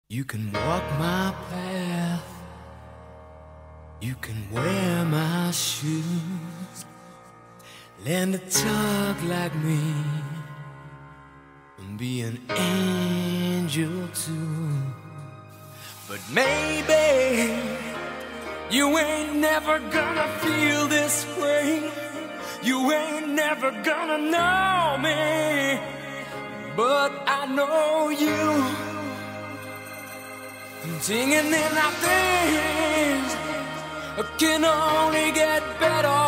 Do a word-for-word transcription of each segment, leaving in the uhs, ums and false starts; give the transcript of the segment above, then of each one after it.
You can walk my path, you can wear my shoes, learn to talk like me, and be an angel too. But maybe you ain't never gonna feel this way, you ain't never gonna know me, but I know you. Singing in our things can only get better,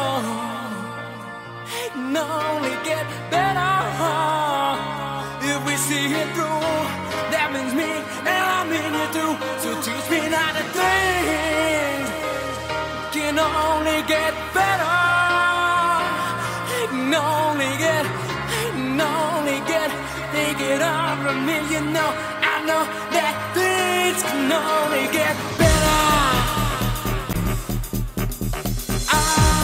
can only get better. If we see it through, that means me and I mean you too. So teach me not to think, can only get better, can only get, can only get, take it on from me, you know. I know that things can only get better. I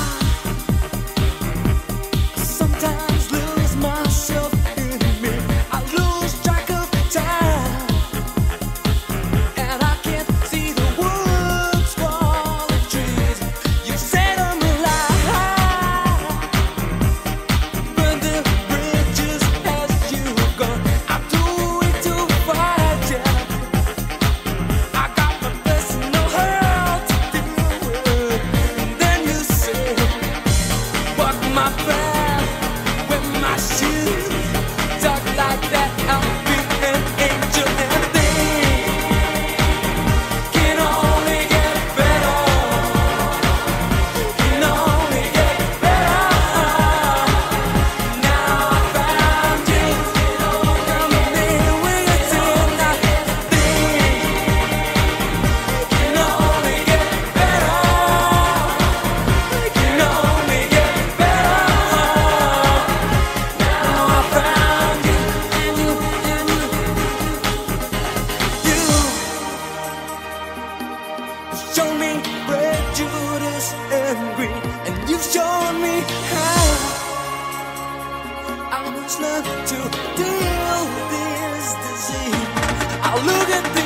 sometimes lose myself in me. I lose track of time, and I can't see the woods for the trees. You set them alive, burn the bridges as you go. I'm too weak to fight you. I got my personal hell to deal with. And then you say, walk my path, wear my shoes, talk like that, I'll be an angel. And things can only get better, can only get better. Now I found you, come in with you tonight. Things can only get better, can only get better. Now I found you, and you, and you, you show me prejudice and greed, and you've shown me how I must learn to deal with this disease. I look at this